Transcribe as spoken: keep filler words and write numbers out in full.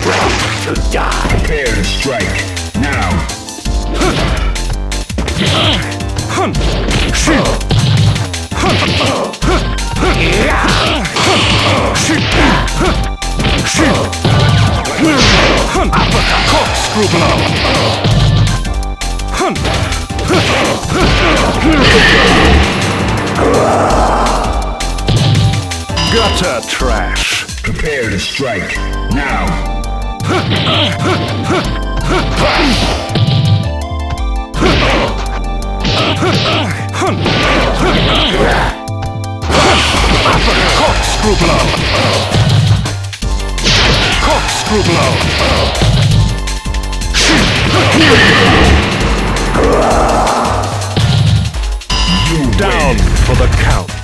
To die. Prepare to strike. Now. Corkscrew blow. Gutter trash. Prepare to strike. Now. Corkscrew blow. Corkscrew blow. Down for the count.